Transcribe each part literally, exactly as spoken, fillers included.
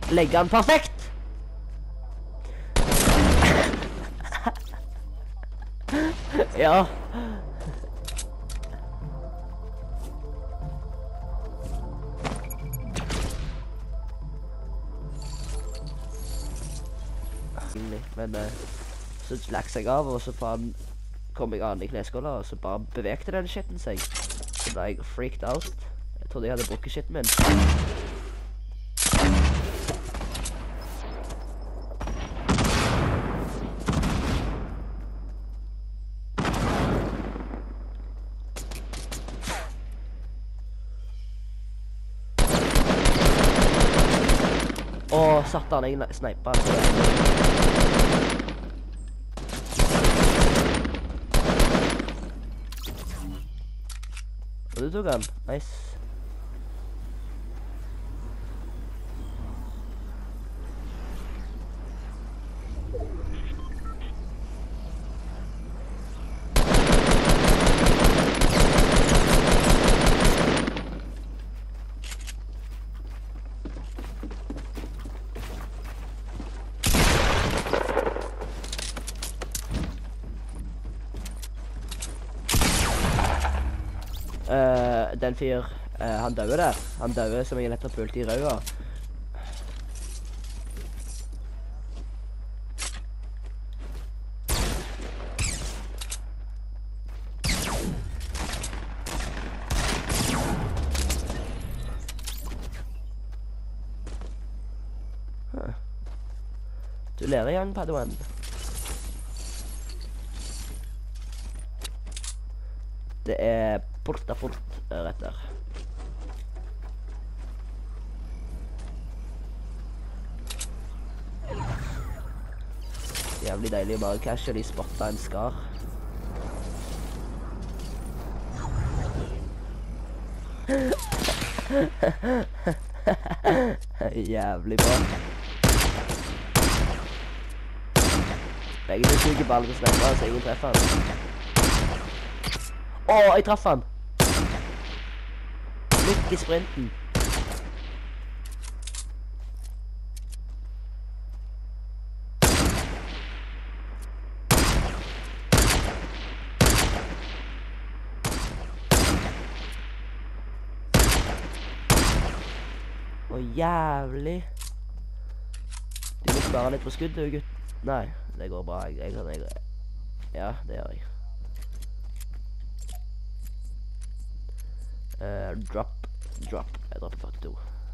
Legge han perfekt! Ja. Men uh, så lagt seg av, og så faen kom jeg an i kneskåla, og så bare bevegte den shitten seg. Så ble jeg freaked out. Jeg trodde jeg hadde brukket shitten min. Åh, satt han, jeg snipet han. Og du tok han. Nice. Uh, den fyr, uh, han døde der. Han døde som jeg nettopp følte i røya. Huh. Du lærer igjen, Padawan. Det er fort og fort rett der. Jævlig deilig å bare casually spotte en skar. Jævlig bra. Begge de suger baller og snapper, så ingen treffer han. Åh, jeg traff han! Midt i sprinten. Åh, jævlig. Du må spare litt på skuddet, gutt. Nei, det går bra. Jeg, jeg, jeg, ja, det gjør jeg. Uh, drop, drop. Jeg dropper førtito.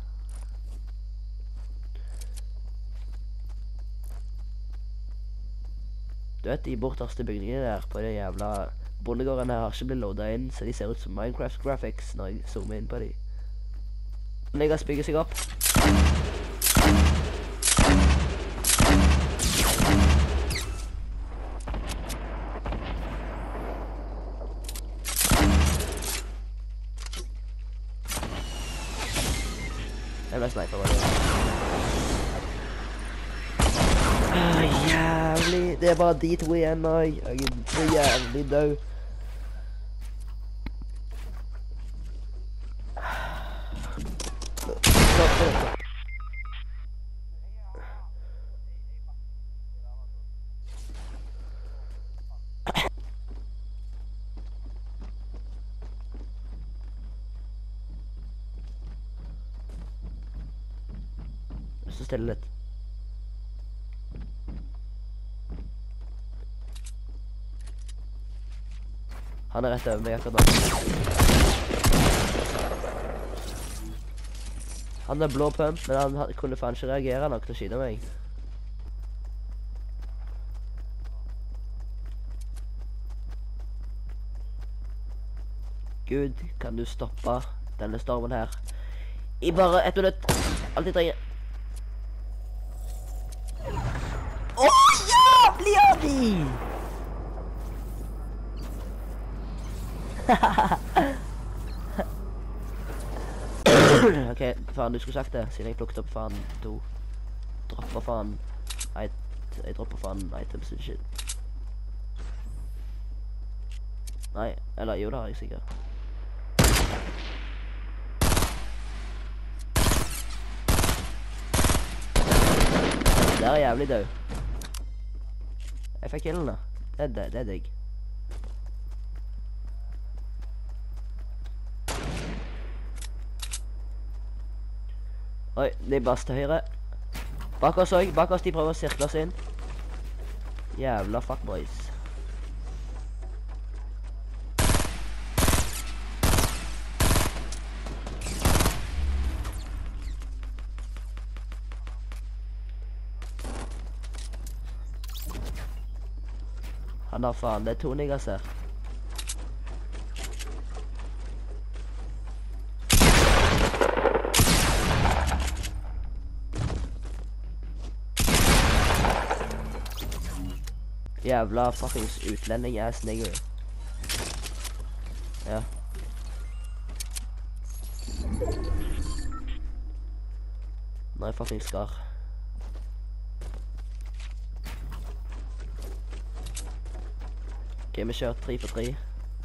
Du vet, de borterste bygningene der på det jævla bondegården her har ikke blitt loadet inn, så de ser ut som Minecraft graphics når jeg zoomer inn på de. Legges bygger seg opp. Jeg ble sniper bare. Ah, jævlig. Det er bare de to igjen nå. Jeg er så jævlig død. Stopp, stopp, stopp. Så stille litt. Han er rett over meg akkurat nå. Han er blå pump, men han kunne faen ikke reagere nok til å skyte meg. Gud, kan du stoppe denne stormen her? I bare ett minutt. Alt jeg trenger. Ok, faen, du skulle sagt det, siden jeg plukket opp faen to. Dropper faen, jeg, jeg dropper faen items and shit. Nei, eller jo, det har jeg sikkert. der er jævlig død. Jeg fikk killen da. Det er, det, det er digg. Oi, de er bass til høyre. Bak oss også, bak oss de prøver å sirkle oss inn. Jævla fuckboys. Han har faen, det er to niggas her. Jævla fuckings utlending ass nigger. Ja. Nå er jeg fucking skar. Ok, vi kjører tre for tre.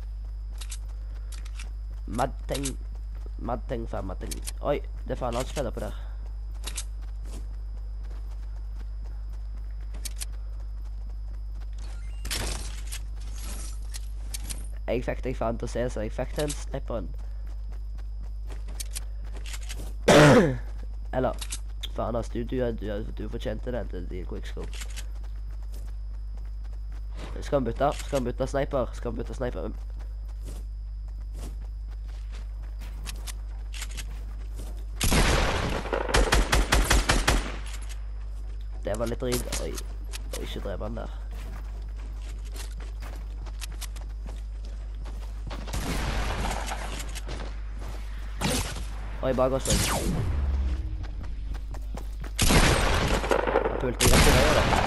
Madding. Madding for madding. Oi, det er faen landsfeller på der. Jeg fikk deg faen til å se, så jeg fikk den snipperen. Eller, faen ass, du, du, du, du fortjente den til din quickscope. Skal han bytte? Skal han bytte sniper? Skal han bytte sniper? Det var litt rid. Oi, oi, ikke drev han der. Oi, bak oss. Jeg pulte i rett i høyre da.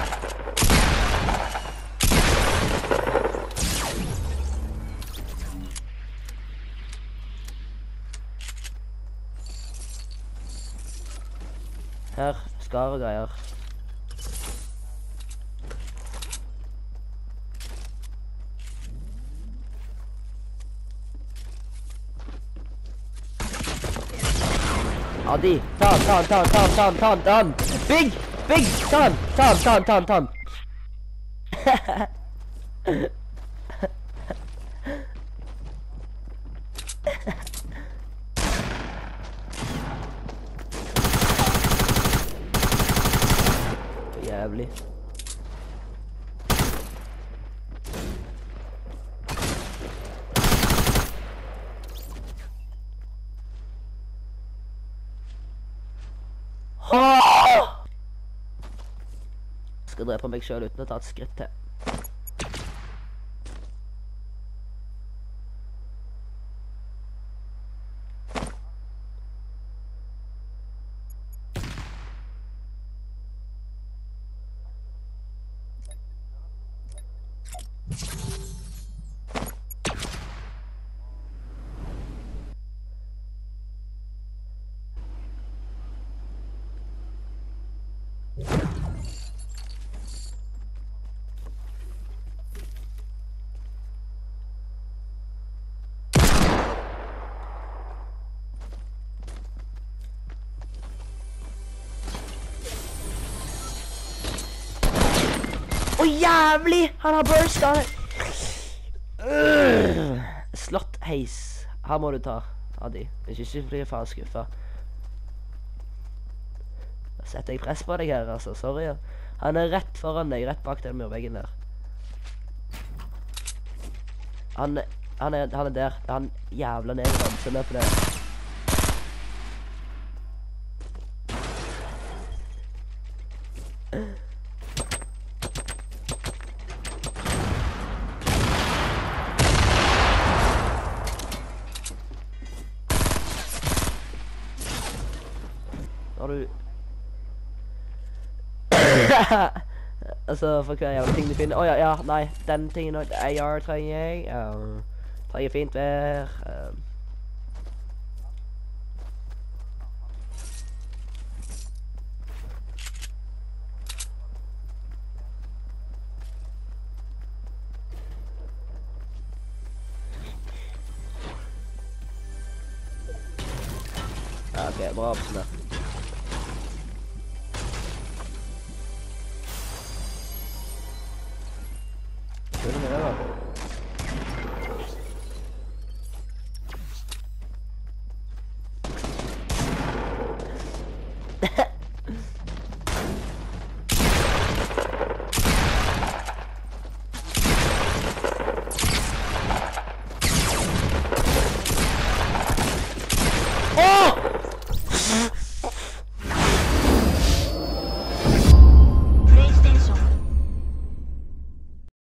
Her, skar og greier. Adi, ta han, ta han, ta han, ta han, ta han, ta han, ta han! Big! Big! Ta han, ta han, ta han, ta han, ta han! Jævlig. Skal drepe meg selv uten å ta et skritt til. Å, jævlig! Han har burst av det. Slott heis. Her må du ta, Adi. Hvis ikke blir jeg faen skuffet. Da setter jeg press på deg her, altså. Sorry. Ja. Han er rett foran deg, rett bak den murveggen der. Han, han, er, han er der. Han jævla nede. Se med på det. Har du... altså, for hver jævla ting du finner... Åja, oh, ja, ja, nei, den tingen... A R trenger jeg. Um, trenger fint vær. Um. Ja, ok, bra oppsummert. Åh!